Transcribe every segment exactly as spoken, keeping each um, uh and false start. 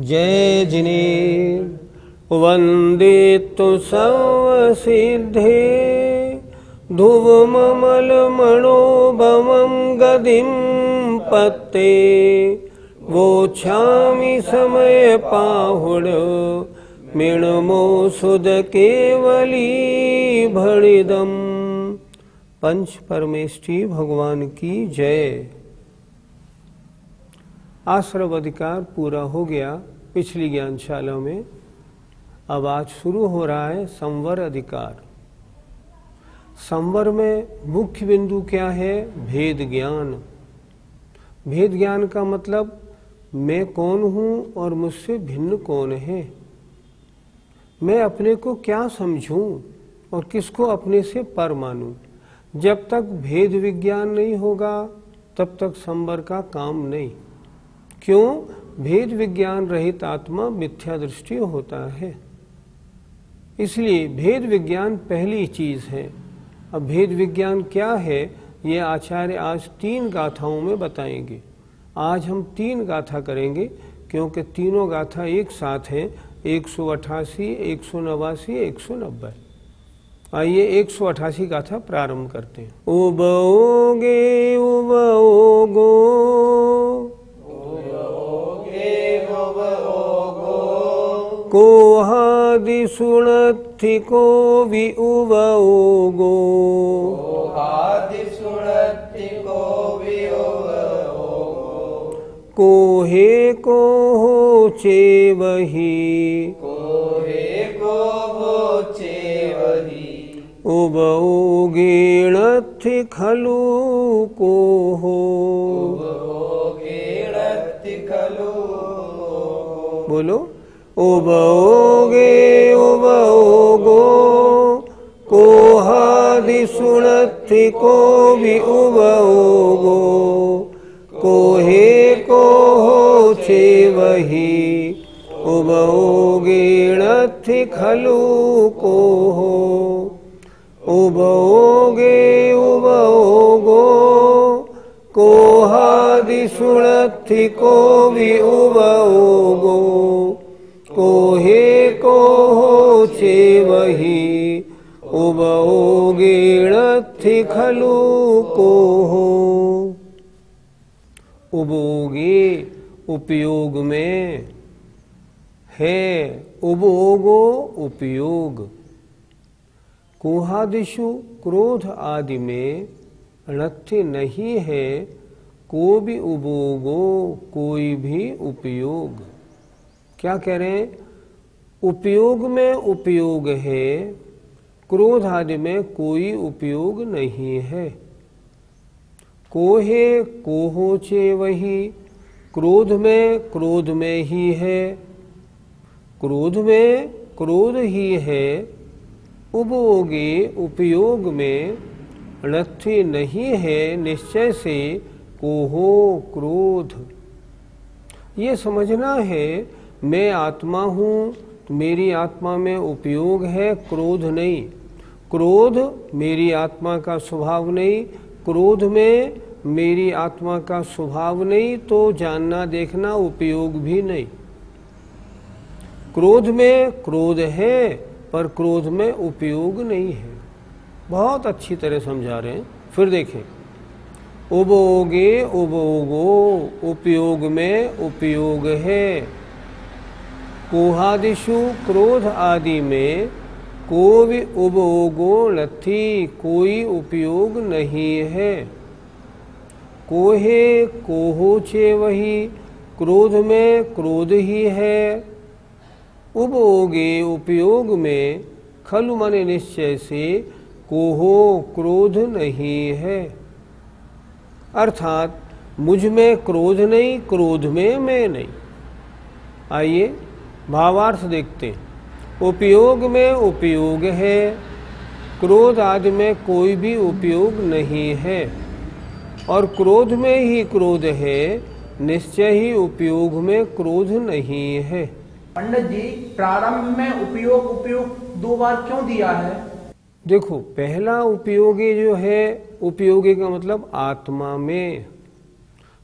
जय जिनेन्द्र वंदे तु सर्वसिद्धे ध्रुवममलमणोभवं गदिं पत्ते वोच्छामि समयपाहुड मृण्मो सुध केवली भणिदम्। पंच परमेष्ठी भगवान की जय। आश्रव अधिकार पूरा हो गया पिछली ज्ञानशाला में। अब आज शुरू हो रहा है संवर अधिकार। संवर में मुख्य बिंदु क्या है? भेद ज्ञान। भेद ज्ञान का मतलब मैं कौन हूँ और मुझसे भिन्न कौन है। मैं अपने को क्या समझूं और किसको अपने से पर मानूं। जब तक भेद विज्ञान नहीं होगा तब तक संवर का काम नहीं। क्यों? भेद विज्ञान रहित आत्मा मिथ्या दृष्टि होता है। इसलिए भेद विज्ञान पहली चीज है। अब भेद विज्ञान क्या है ये आचार्य आज तीन गाथाओं में बताएंगे। आज हम तीन गाथा करेंगे क्योंकि तीनों गाथा एक साथ हैं, एक सौ अट्ठासी, एक सौ नवासी, एक सौ नब्बे। आइए एक सौ अट्ठासी गाथा प्रारंभ करते हैं। उबओगे उबओगो कोहादि सुणत्थि को वि उबओगो कोहादि सुणत्थि को वि उबओगो कोहे को हो चेवहि कोहे को हो चेवहि उबओगेणत्थि खलु को हो उबओगेणत्थि खलु बोलो। उबओगे उबओगो कोहादि सुणत्थि को वि उबओगो कोहे को हो चेवहि उबओगेणत्थि खलु को हो उबओगे उबओगो कोहादि सुणत्थि को वि उबओगो कोहे को हो चेवहि उबओगेणत्थि खलु को हो। उबओगे उपयोग में है, उबओगो उपयोग। कोहादिषु क्रोध आदि में णत्थि नहीं है, को भी उबओगो कोई भी उपयोग। क्या कह रहे हैं? उपयोग में उपयोग है, क्रोध आदि में कोई उपयोग नहीं है। कोहे को हो चेवहि क्रोध में क्रोध में ही है, क्रोध में क्रोध ही है। उबओगे उपयोग में णत्थि नहीं है निश्चय से, को हो क्रोध। ये समझना है मैं आत्मा हूँ, मेरी आत्मा में उपयोग है, क्रोध नहीं। क्रोध मेरी आत्मा का स्वभाव नहीं, क्रोध में मेरी आत्मा का स्वभाव नहीं, तो जानना देखना उपयोग भी नहीं। क्रोध में क्रोध है पर क्रोध में उपयोग नहीं है। बहुत अच्छी तरह समझा रहे हैं। फिर देखें, उबओगे उबओगो उपयोग में उपयोग है। कोहादिषु क्रोध आदि में को भी उबओगो णत्थि कोई उपयोग नहीं है। कोहे को हो चेवहि क्रोध में क्रोध ही है। उबओगे उपयोग में खलु माने निश्चय से, को हो क्रोध नहीं है। अर्थात मुझ में क्रोध नहीं, क्रोध में मैं नहीं। आइए भावार्थ देखते हैं। उपयोग में उपयोग है, क्रोध आदि में कोई भी उपयोग नहीं है, और क्रोध में ही क्रोध है, निश्चय ही उपयोग में क्रोध नहीं है। पंडित जी, प्रारंभ में उपयोग उपयोग दो बार क्यों दिया है? देखो, पहला उपयोगी जो है, उपयोगी का मतलब आत्मा में,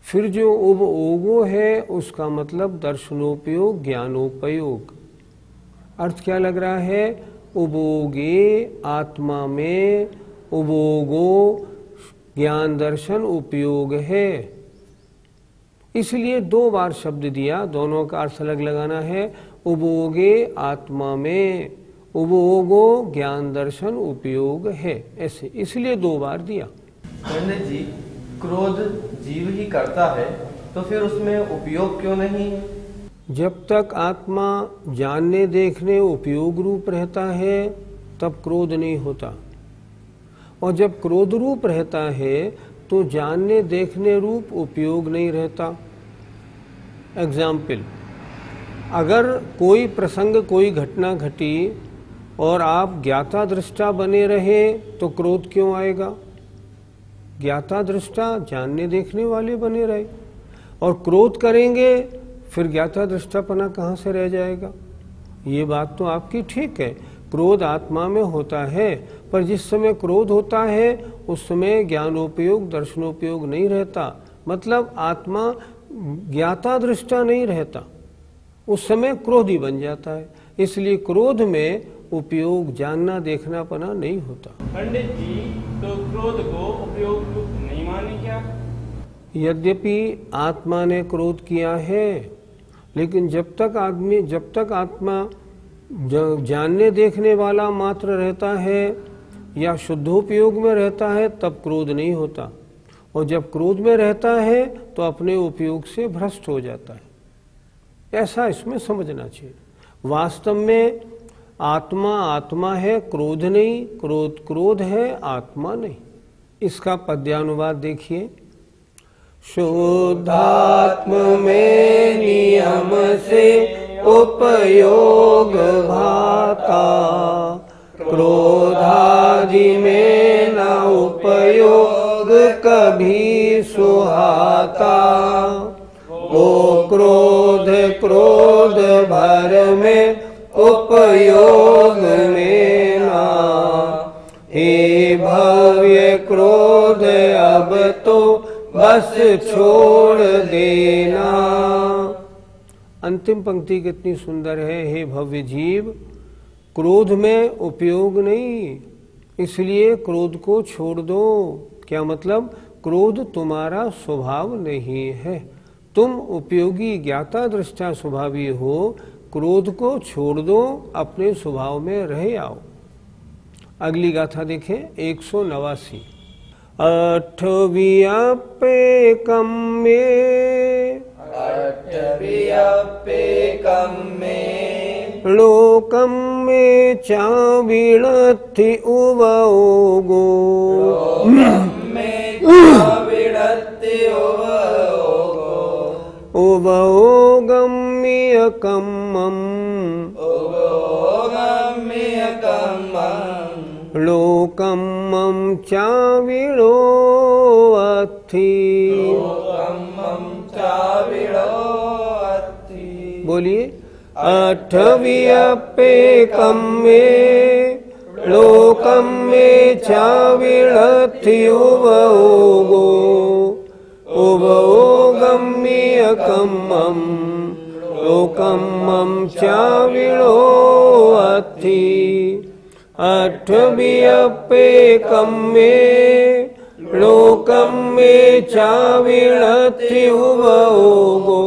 फिर जो उपयोगो है उसका मतलब दर्शनोपयोग, ज्ञानोपयोग। अर्थ क्या लग रहा है? उपयोगे आत्मा में, उपयोगो ज्ञान दर्शन उपयोग है। इसलिए दो बार शब्द दिया, दोनों का अर्थ अलग लगाना है। उपयोगे आत्मा में, उपयोगो ज्ञान दर्शन उपयोग है, ऐसे इसलिए दो बार दिया। पंडित जी, क्रोध जीव ही करता है तो फिर उसमें उपयोग क्यों नहीं है? जब तक आत्मा जानने देखने उपयोग रूप रहता है तब क्रोध नहीं होता, और जब क्रोध रूप रहता है तो जानने देखने रूप उपयोग नहीं रहता। एग्जाम्पल, अगर कोई प्रसंग, कोई घटना घटी और आप ज्ञाता दृष्टा बने रहे तो क्रोध क्यों आएगा? ज्ञाता दृष्टा जानने देखने वाले बने रहे, और क्रोध करेंगे फिर ज्ञाता दृष्टापना कहाँ से रह जाएगा? ये बात तो आपकी ठीक है, क्रोध आत्मा में होता है, पर जिस समय क्रोध होता है उस समय ज्ञानोपयोग दर्शनोपयोग नहीं रहता, मतलब आत्मा ज्ञाता दृष्टा नहीं रहता, उस समय क्रोधी बन जाता है। इसलिए क्रोध में उपयोग जानना देखना पना नहीं होता। पंडित जी, तो क्रोध को उपयोग रूप नहीं माने क्या? यद्यपि आत्मा ने क्रोध किया है, लेकिन जब तक आदमी जब तक आत्मा जानने देखने वाला मात्र रहता है या शुद्धोपयोग में रहता है तब क्रोध नहीं होता, और जब क्रोध में रहता है तो अपने उपयोग से भ्रष्ट हो जाता है। ऐसा इसमें समझना चाहिए। वास्तव में आत्मा आत्मा है, क्रोध नहीं, क्रोध क्रोध है, आत्मा नहीं। इसका पद्यानुवाद देखिए। शुद्धात्म में नियम से उपयोग भाता, क्रोधादि में न उपयोग कभी सुहाता। ओ क्रोध क्रोध भर में उपयोग में ना, हे भव्य क्रोध अब तो बस छोड़ देना। अंतिम पंक्ति कितनी सुंदर है। हे भव्य जीव, क्रोध में उपयोग नहीं, इसलिए क्रोध को छोड़ दो। क्या मतलब? क्रोध तुम्हारा स्वभाव नहीं है, तुम उपयोगी ज्ञाता दृष्टा स्वभावी हो। क्रोध को छोड़ दो, अपने स्वभाव में रह आओ। अगली गाथा देखें, एक सौ नवासी। अठव्यापेकम में, अठव्यापेकम में, लोकम में चाविणत्ति उवोगो, में चाविणत्ति उवोगो, उवोगम्यकम्मम्, उवोगम्यकम्मम्, लोकम्मं चाविणो अथि। लोकम्मं चाविणो अथि। बोलिए। अठव्यापेकम में, लोकम में चाविणत्ति उवोगो, उवोगम्यकम्मम्, लोकम्मं चाविणो अथि। अठव्यापेकम में, लोकम में चाविणत्ति उवोगो,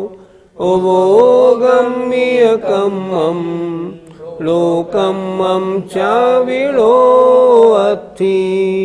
उवोगम्यकम्मम्, लोकम्मं चाविणो अथि।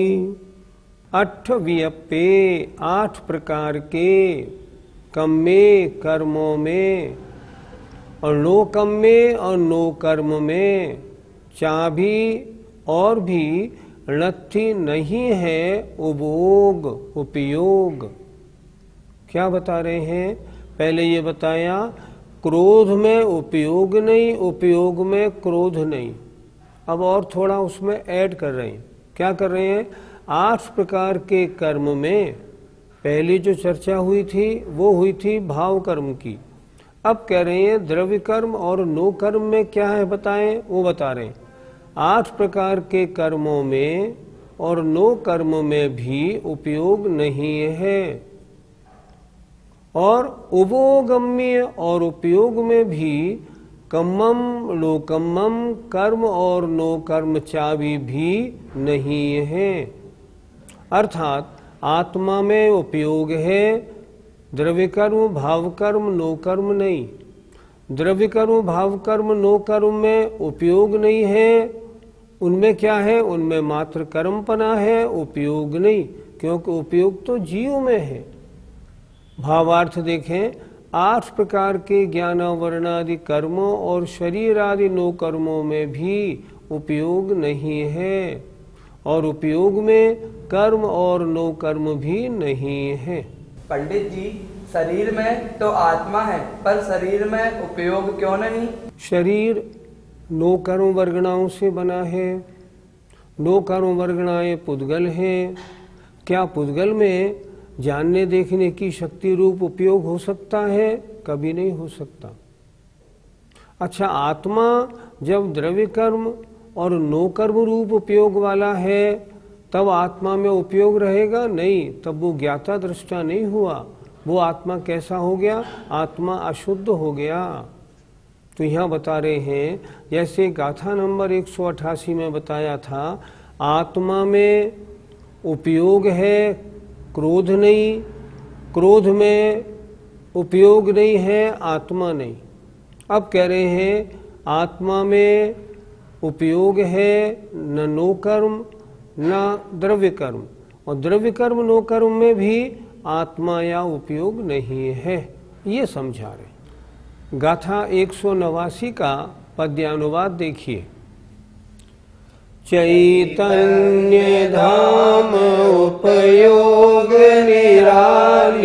अठव्यपे, आठ प्रकार के, कम में कर्मों में, और लोकम में और नो कर्म में, चाभी और भी णत्थि नहीं है उपयोग उपयोग। क्या बता रहे हैं? पहले ये बताया क्रोध में उपयोग नहीं, उपयोग में क्रोध नहीं। अब और थोड़ा उसमें ऐड कर रहे हैं। क्या कर रहे हैं? आठ प्रकार के कर्म में पहली जो चर्चा हुई थी वो हुई थी भाव कर्म की। अब कह रहे हैं द्रव्य कर्म और नो कर्म में क्या है बताएं, वो बता रहे हैं। आठ प्रकार के कर्मों में और नो कर्म में भी उपयोग नहीं है। और उभोगम्य और उपयोग में भी कम्मम लोकम्मम कर्म और नो कर्म चावी भी नहीं है। अर्थात आत्मा में उपयोग है, द्रव्य कर्म भाव कर्म नो कर्म नहीं। द्रव्य कर्म भाव कर्म नो कर्म में उपयोग नहीं है। उनमें क्या है? उनमें मात्र कर्मपना है, उपयोग नहीं, क्योंकि उपयोग तो जीव में है। भावार्थ देखें, आठ प्रकार के ज्ञानावरण आदि कर्मों और शरीर आदि नो कर्मों में भी उपयोग नहीं है, और उपयोग में कर्म और नो कर्म भी नहीं है। पंडित जी, शरीर में तो आत्मा है, पर शरीर में उपयोग क्यों नहीं? शरीर नो कर्म वर्गणाओं से बना है। नो कर्म वर्गणाएं पुद्गल हैं। क्या पुद्गल में जानने देखने की शक्ति रूप उपयोग हो सकता है? कभी नहीं हो सकता। अच्छा, आत्मा जब द्रव्य कर्म और नो कर्म रूप उपयोग वाला है, तब आत्मा में उपयोग रहेगा? नहीं, तब वो ज्ञाता दृष्टा नहीं हुआ। वो आत्मा कैसा हो गया? आत्मा अशुद्ध हो गया। तो यहाँ बता रहे हैं, जैसे गाथा नंबर एक सौ अट्ठासी में बताया था, आत्मा में उपयोग है, क्रोध नहीं। क्रोध में उपयोग नहीं है, आत्मा नहीं। अब कह रहे हैं आत्मा में उपयोग है न नो कर्म न द्रव्य कर्म, और द्रव्य कर्म नो कर्म में भी आत्मा या उपयोग नहीं है। ये समझा रहे। गाथा एक सौ नवासी का पद्यानुवाद देखिए। चैतन्य धाम उपयोग निरालिहाला,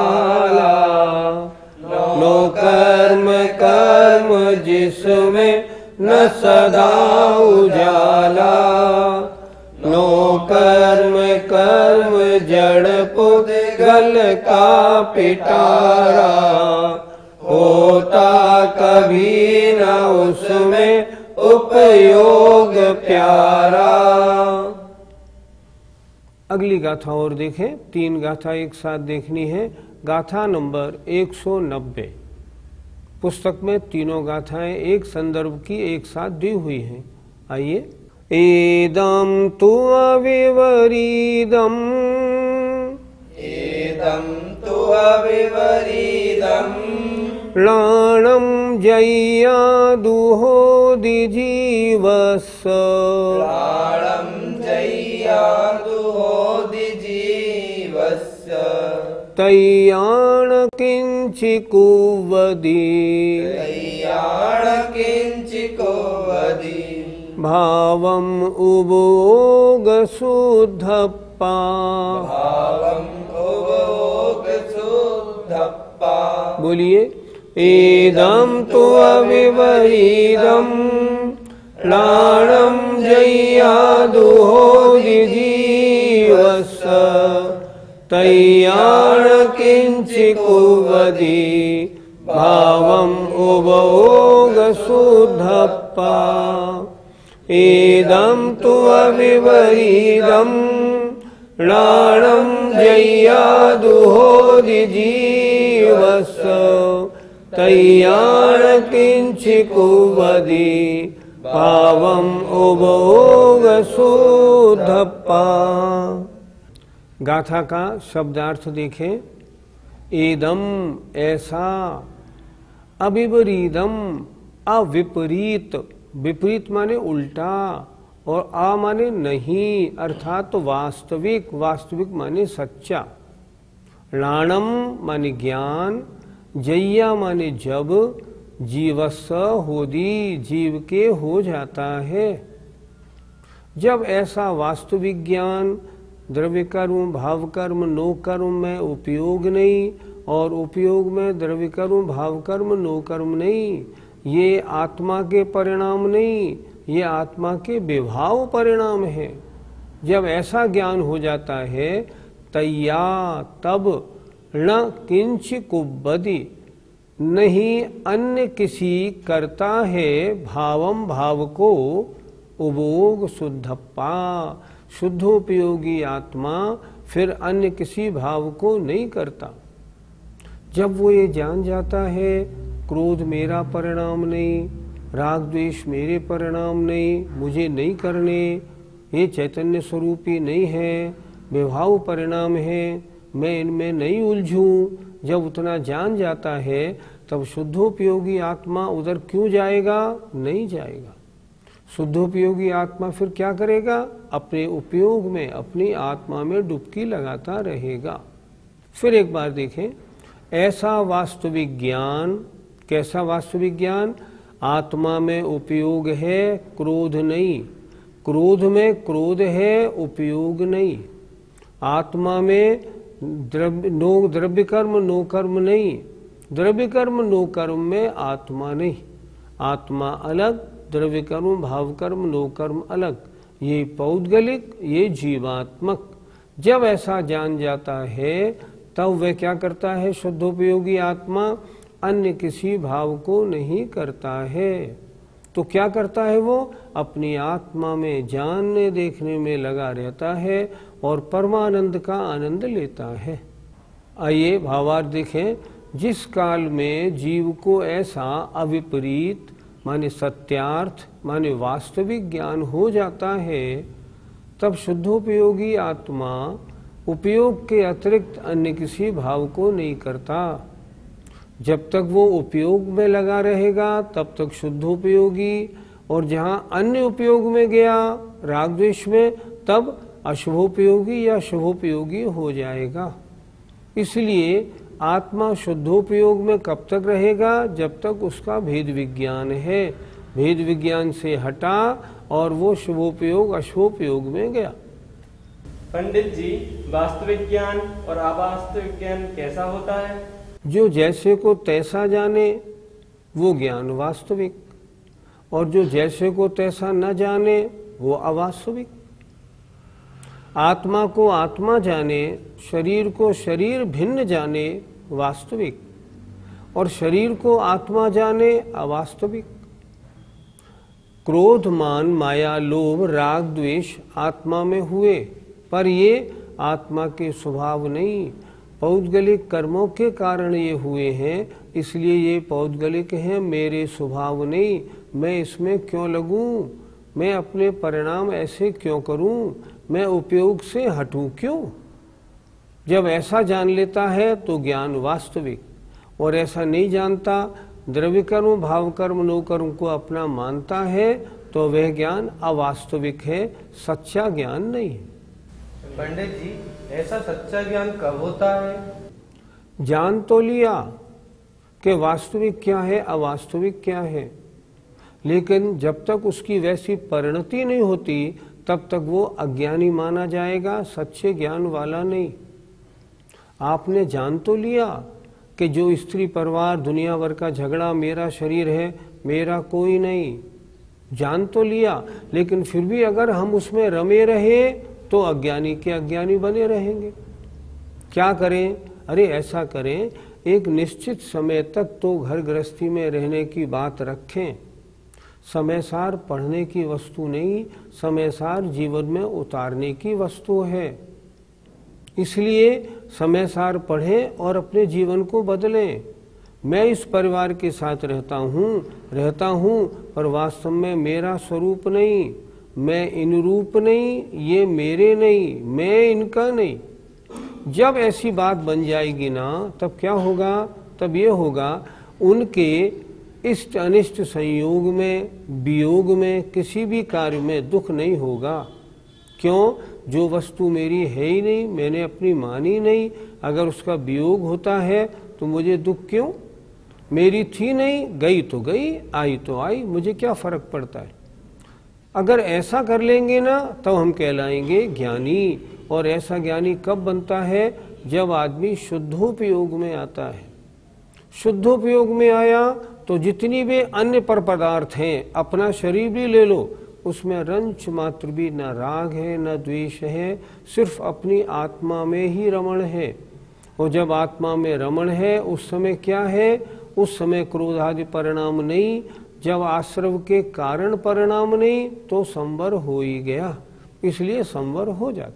नो कर्म कर्म जिसमें न सदा उजाला, नो कर्म कर्म जड़ पुद्गल का पिटारा, होता कभी न उसमें उपयोग प्यारा। अगली गाथा और देखें, तीन गाथा एक साथ देखनी है। गाथा नंबर एक सौ नब्बे। पुस्तक में तीनों गाथाएं एक संदर्भ की एक साथ दी हुई हैं। आइए। एदम तु अविवरीदम, एदम तु अविवरीदम, प्राणम जय्यादुहो दिजीवस्य, प्राणम जय्यादुहो दिजीवस्य, तय्याण किंचिकुवदी, तय्याण किंचिकुवदी, भावम उभोग शुद्धप्पा, भावम उभोग शुद्धप्पा। बोलिए। एदम तु अविवरीदम, प्राणम जय्यादुहो दिजीवस्य, तय्याण किंचिकुवदी, भावम उभोग शुद्धप्पा। एदम तु अविवरीदम, प्राणम जय्यादुहो दिजीवस्य, तय्याण किंचिकुवदी, भावम उभोग शुद्धप्पा। गाथा का शब्दार्थ देखें। एदम ऐसा, अविपरीतम अविपरीत, विपरीत माने उल्टा, और आ माने नहीं, अर्थात तो वास्तविक, वास्तविक माने सच्चा। राणम माने ज्ञान, जय्या माने जब, जीवस्स होदी जीव के हो जाता है। जब ऐसा वास्तविक ज्ञान द्रव्य कर्म भाव कर्म नो कर्म में उपयोग नहीं, और उपयोग में द्रव्य कर्म भाव कर्म नो कर्म नहीं, ये आत्मा के परिणाम नहीं, ये आत्मा के विभाव परिणाम है। जब ऐसा ज्ञान हो जाता है, तय्या तब न किंच कुब्बदी, नहीं अन्य किसी करता है भावम भाव को, उभोग शुद्धप्पा, शुद्धोपयोगी आत्मा फिर अन्य किसी भाव को नहीं करता। जब वो ये जान जाता है क्रोध मेरा परिणाम नहीं, राग द्वेष मेरे परिणाम नहीं, मुझे नहीं करने, ये चैतन्य स्वरूपी नहीं है, विभाव परिणाम है, मैं इनमें नहीं उलझूं, जब उतना जान जाता है तब शुद्धोपयोगी आत्मा उधर क्यों जाएगा? नहीं जाएगा। शुद्धोपयोगी आत्मा फिर क्या करेगा? अपने उपयोग में, अपनी आत्मा में डुबकी लगाता रहेगा। फिर एक बार देखें, ऐसा वास्तविक ज्ञान, कैसा वास्तविक ज्ञान? आत्मा में उपयोग है, क्रोध नहीं। क्रोध में क्रोध है, उपयोग नहीं। आत्मा में द्रव्य नो द्रव्य कर्म नो कर्म नहीं, द्रव्य कर्म नो कर्म में आत्मा नहीं। आत्मा अलग, द्रव्य कर्म भाव कर्म नो कर्म अलग, ये पौद्गलिक, ये जीवात्मक। जब ऐसा जान जाता है तब वह क्या करता है? शुद्धोपयोगी आत्मा अन्य किसी भाव को नहीं करता है। तो क्या करता है वो? अपनी आत्मा में जानने देखने में लगा रहता है और परमानंद का आनंद लेता है। आइए भावार्थ देखें। जिस काल में जीव को ऐसा अविपरीत माने सत्यार्थ माने वास्तविक ज्ञान हो जाता है, तब शुद्धोपयोगी आत्मा उपयोग के अतिरिक्त अन्य किसी भाव को नहीं करता। जब तक वो उपयोग में लगा रहेगा तब तक शुद्धोपयोगी, और जहाँ अन्य उपयोग में गया राग द्वेष में, तब अशुभोपयोगी या शुभोपयोगी हो जाएगा। इसलिए आत्मा शुद्धोपयोग में कब तक रहेगा? जब तक उसका भेद विज्ञान है। भेद विज्ञान से हटा और वो शुभोपयोग अशुभोपयोग में गया। पंडित जी, वास्तविक ज्ञान और अवास्तविक ज्ञान कैसा होता है? जो जैसे को तैसा जाने वो ज्ञान वास्तविक, और जो जैसे को तैसा न जाने वो अवास्तविक। आत्मा को आत्मा जाने, शरीर को शरीर भिन्न जाने वास्तविक, और शरीर को आत्मा जाने अवास्तविक। क्रोध मान माया लोभ राग द्वेष आत्मा में हुए, पर ये आत्मा के स्वभाव नहीं, पौद्गलिक कर्मों के कारण ये हुए हैं, इसलिए ये पौद्गलिक हैं, मेरे स्वभाव नहीं। मैं इसमें क्यों लगूं? मैं अपने परिणाम ऐसे क्यों करूं? मैं उपयोग से हटूं क्यों? जब ऐसा जान लेता है तो ज्ञान वास्तविक, और ऐसा नहीं जानता, द्रव्य कर्म भाव कर्म नो कर्म को अपना मानता है, तो वह ज्ञान अवास्तविक है, सच्चा ज्ञान नहीं है। पंडित जी, ऐसा सच्चा ज्ञान कब होता है? जान तो लिया कि वास्तविक क्या है अवास्तविक क्या है, लेकिन जब तक उसकी वैसी परिणति नहीं होती तब तक वो अज्ञानी माना जाएगा, सच्चे ज्ञान वाला नहीं। आपने जान तो लिया कि जो स्त्री परिवार दुनिया भर का झगड़ा मेरा शरीर है, मेरा कोई नहीं, जान तो लिया, लेकिन फिर भी अगर हम उसमें रमे रहे तो अज्ञानी के अज्ञानी बने रहेंगे। क्या करें? अरे ऐसा करें, एक निश्चित समय तक तो घर गृहस्थी में रहने की बात रखें। समय सार पढ़ने की वस्तु नहीं, समय सार जीवन में उतारने की वस्तु है। इसलिए समय सार पढ़ें और अपने जीवन को बदलें। मैं इस परिवार के साथ रहता हूँ रहता हूँ पर वास्तव में मेरा स्वरूप नहीं, मैं इन रूप नहीं, ये मेरे नहीं, मैं इनका नहीं। जब ऐसी बात बन जाएगी ना, तब क्या होगा? तब ये होगा उनके इष्ट अनिष्ट संयोग में, वियोग में, किसी भी कार्य में दुख नहीं होगा। क्यों? जो वस्तु मेरी है ही नहीं, मैंने अपनी मानी नहीं, अगर उसका वियोग होता है तो मुझे दुख क्यों? मेरी थी नहीं, गई तो गई, आई तो आई, मुझे क्या फर्क पड़ता है? अगर ऐसा कर लेंगे ना तब हम कहलाएंगे ज्ञानी। और ऐसा ज्ञानी कब बनता है? जब आदमी शुद्धोपयोग में आता है। शुद्धोपयोग में आया तो जितनी भी अन्य पर पदार्थ हैं, अपना शरीर भी ले लो, उसमें रंच मात्र भी न राग है न द्वेष है, सिर्फ अपनी आत्मा में ही रमण है। और जब आत्मा में रमण है उस समय क्या है? उस समय क्रोध आदि परिणाम नहीं। जब आश्रव के कारण परिणाम नहीं तो संवर हो ही गया, इसलिए संवर हो जाता है।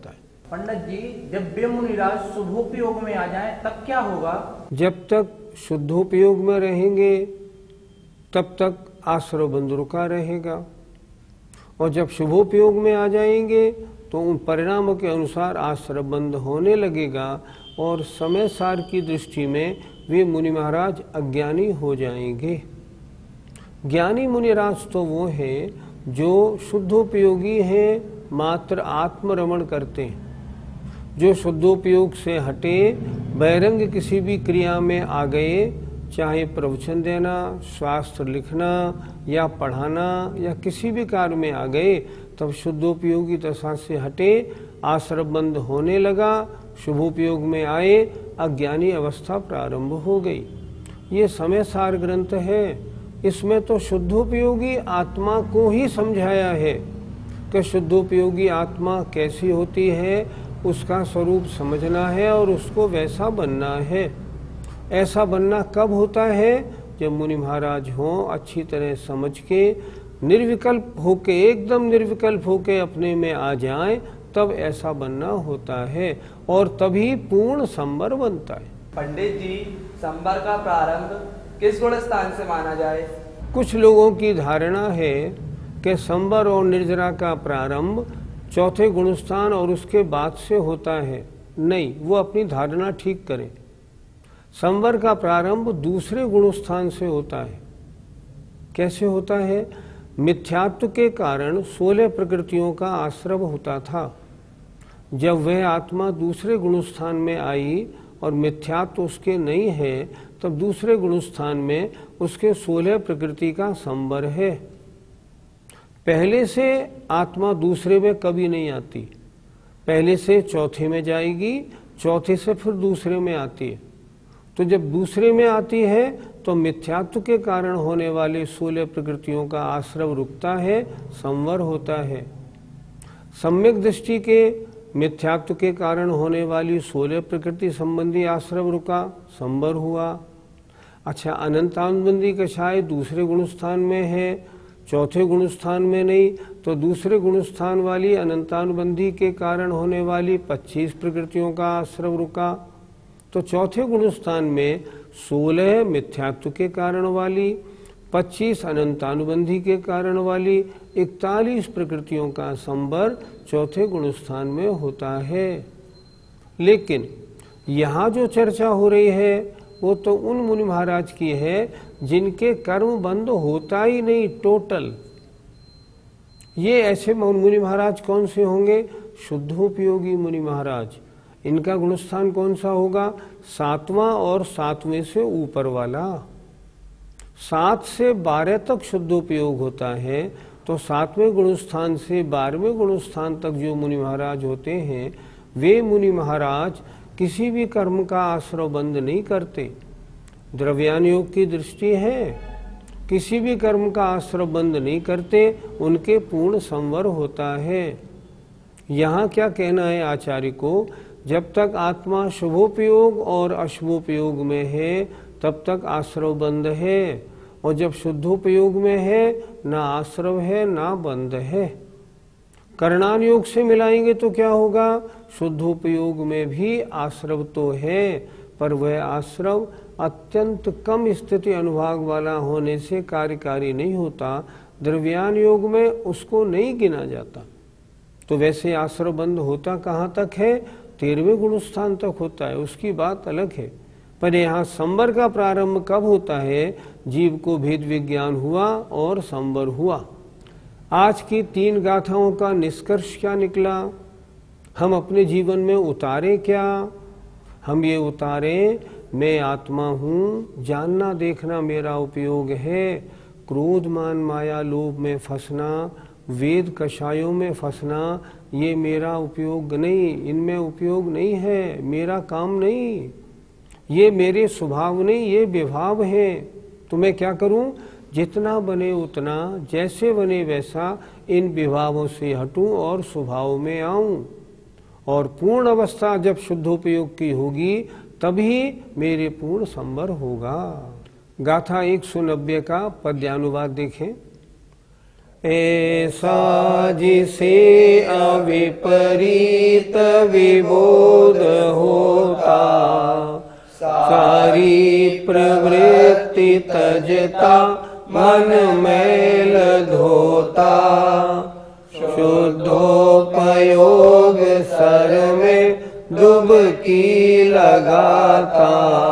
पंडित जी, जब वे मुनिराज शुभोपयोग में आ जाएं तब क्या होगा? जब तक शुद्धोपयोग में रहेंगे तब तक आश्रव बंध रुका रहेगा, और जब शुभोपयोग में आ जाएंगे तो उन परिणामों के अनुसार आश्रव बंध होने लगेगा और समय सार की दृष्टि में वे मुनि महाराज अज्ञानी हो जाएंगे। ज्ञानी मुनिराज तो वो हैं जो शुद्धोपयोगी हैं, मात्र आत्मरमण करते हैं, जो शुद्धोपयोग से हटे, बहिरंग किसी भी क्रिया में आ गए, चाहे प्रवचन देना, शास्त्र लिखना या पढ़ाना या किसी भी कार्य में आ गए, तब शुद्धोपयोगी दशा से हटे, आश्रव बंध होने लगा, शुभोपयोग में आए, अज्ञानी अवस्था प्रारंभ हो गई। ये समय सार ग्रंथ है। इसमें तो शुद्धोपयोगी आत्मा को ही समझाया है कि शुद्धोपयोगी आत्मा कैसी होती है, उसका स्वरूप समझना है और उसको वैसा बनना है। ऐसा बनना कब होता है? जब मुनि महाराज हों, अच्छी तरह समझ के निर्विकल्प होके, एकदम निर्विकल्प होके अपने में आ जाएं, तब ऐसा बनना होता है और तभी पूर्ण संवर बनता है। पंडित जी, संवर का प्रारंभ किस गुण स्थान से माना जाए? कुछ लोगों की धारणा है कि संवर और निर्जरा का प्रारंभ चौथे गुणस्थान और उसके बाद से होता है। नहीं, वो अपनी धारणा ठीक करें। संवर का प्रारंभ दूसरे गुणस्थान से होता है। कैसे होता है? मिथ्यात्व के कारण सोलह प्रकृतियों का आश्रव होता था। जब वह आत्मा दूसरे गुणस्थान में आई और मिथ्यात्व उसके नहीं है, तब दूसरे गुणस्थान में उसके सोलह प्रकृति का संवर है। पहले से आत्मा दूसरे में कभी नहीं आती, पहले से चौथे में जाएगी, चौथे से फिर दूसरे में आती है। तो जब दूसरे में आती है तो मिथ्यात्व के कारण होने वाले सोलह प्रकृतियों का आश्रव रुकता है, संवर होता है। सम्यक दृष्टि के मिथ्यात्व के कारण होने वाली सोलह प्रकृति संबंधी आश्रव रुका, संवर हुआ। अच्छा, अनंतानुबंधी कषाय दूसरे गुणस्थान में है, चौथे गुणस्थान में नहीं, तो दूसरे गुणस्थान वाली अनंतानुबंधी के कारण होने वाली पच्चीस प्रकृतियों का आश्रव रुका। तो चौथे गुणस्थान में सोलह मिथ्यात्व के कारण वाली, पच्चीस अनंतानुबंधी के कारण वाली इकतालीस प्रकृतियों का संवर चौथे गुणस्थान में होता है। लेकिन यहाँ जो चर्चा हो रही है वो तो उन मुनि महाराज की है जिनके कर्म बंद होता ही नहीं, टोटल। ये ऐसे मुनि महाराज कौन से होंगे? शुद्धोपयोगी मुनि महाराज। इनका गुणस्थान कौन सा होगा? सातवां और सातवें से ऊपर वाला। सात से बारह तक शुद्धोपयोग होता है, तो सातवें गुणस्थान से बारहवें गुणस्थान तक जो मुनि महाराज होते हैं, वे मुनि महाराज किसी भी कर्म का आश्रव बंद नहीं करते। द्रव्यान योग की दृष्टि है, किसी भी कर्म का आश्रव बंद नहीं करते, उनके पूर्ण संवर होता है। यहाँ क्या कहना है आचार्य को? जब तक आत्मा शुभोपयोग और अशुभोपयोग में है तब तक आश्रव बंद है, और जब शुद्धोपयोग में है ना आश्रव है ना बंद है। करणान योग से मिलाएंगे तो क्या होगा? शुद्धोपयोग में भी आश्रव तो है, पर वह आश्रव अत्यंत कम स्थिति अनुभाग वाला होने से कार्यकारी नहीं होता। द्रव्यान योग में उसको नहीं गिना जाता। तो वैसे आश्रव बंद होता कहाँ तक है? तेरहवें गुणस्थान तक होता है, उसकी बात अलग है। पर यहाँ संवर का प्रारंभ कब होता है? जीव को भेद विज्ञान हुआ और संवर हुआ। आज की तीन गाथाओं का निष्कर्ष क्या निकला? हम अपने जीवन में उतारे क्या? हम ये उतारे, मैं आत्मा हूँ, जानना देखना मेरा उपयोग है, क्रोध मान माया लोभ में फंसना, वेद कषायों में फंसना, ये मेरा उपयोग नहीं, इनमें उपयोग नहीं है, मेरा काम नहीं, ये मेरे स्वभाव नहीं, ये विभाव है। तो मैं क्या करूं? जितना बने उतना, जैसे बने वैसा इन विभावों से हटूं और स्वभाव में आऊं। और पूर्ण अवस्था जब शुद्धोपयोग की होगी तभी मेरे पूर्ण संवर होगा। गाथा एक सौ नब्बे का पद्यानुवाद देखें। ऐसा जिसे अविपरीत विबोध होता, सारी प्रवृत्ति तजता मन मैल धोता, शुद्धोपयोग सर में डुबकी लगाता,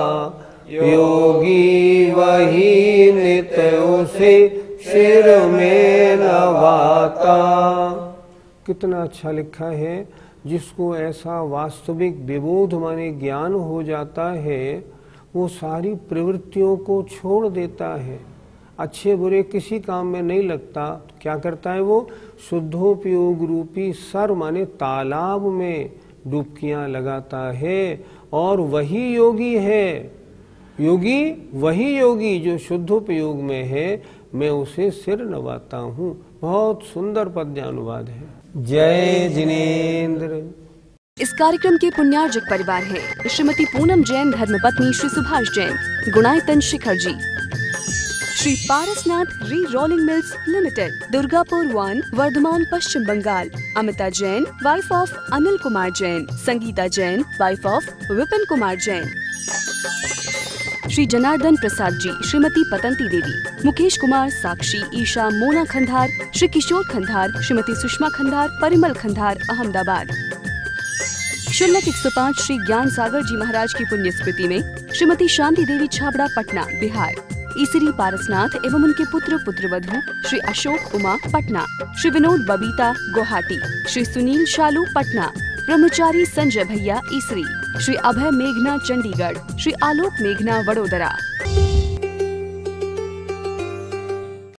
योगी वही नित उसे सिर में नवाता। कितना अच्छा लिखा है। जिसको ऐसा वास्तविक विबोध माने ज्ञान हो जाता है, वो सारी प्रवृत्तियों को छोड़ देता है, अच्छे बुरे किसी काम में नहीं लगता। तो क्या करता है वो? शुद्धोपयोग रूपी सर माने तालाब में डुबकियां लगाता है। और वही योगी है, योगी वही योगी जो शुद्धोपयोग में है, मैं उसे सिर नवाता हूँ। बहुत सुंदर पद्यानुवाद है। जय जिनेन्द्र। इस कार्यक्रम के पुण्यार्जक परिवार हैं श्रीमती पूनम जैन, धर्मपत्नी Shri Subhash Jain, Gunayatan Shikhar ji, Shri Parasnath re rolling mills limited, Durgapur one, Vardhaman, Paschim Bangal, Amita Jain, wife of Anil Kumar Jain, Sangeeta Jain, wife of Vipin Kumar Jain, Shri Janardan Prasad ji, Shrimati Patanti Devi, Mukesh Kumar, Sakshi, Isha, Mona Khandhar, Shri Kishore Khandhar, Shrimati Sushma Khandhar, Parimal Khandhar, Ahmedabad. शुल्लक एक सौ पाँच श्री ज्ञान सागर जी महाराज की पुण्य स्मृति में श्रीमती शांति देवी छाबड़ा, पटना, बिहार। ईसरी पारसनाथ एवं उनके पुत्र पुत्रवधू श्री अशोक उमा, पटना, श्री विनोद बबीता, गुवाहाटी, श्री सुनील शालू, पटना, ब्रह्मचारी संजय भैया, ईसरी, श्री अभय मेघना, चंडीगढ़, श्री आलोक मेघना, वडोदरा।